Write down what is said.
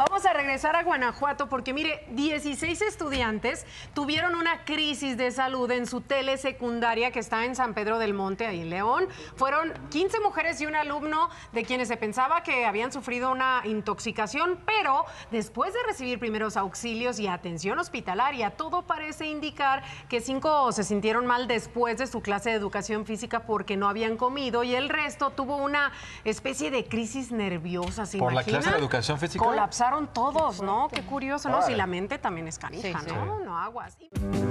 Vamos a regresar a Guanajuato porque, mire, 16 estudiantes tuvieron una crisis de salud en su telesecundaria que está en San Pedro del Monte, ahí en León. Fueron 15 mujeres y un alumno de quienes se pensaba que habían sufrido una intoxicación, pero después de recibir primeros auxilios y atención hospitalaria, todo parece indicar que 5 se sintieron mal después de su clase de educación física porque no habían comido y el resto tuvo una especie de crisis nerviosa. ¿Se ¿Por la imagina? clase de educación física? Colapsaron todos, ¿no? Qué curioso, ¿no? Si la mente también es canija, Sí, sí. ¿no? No aguas.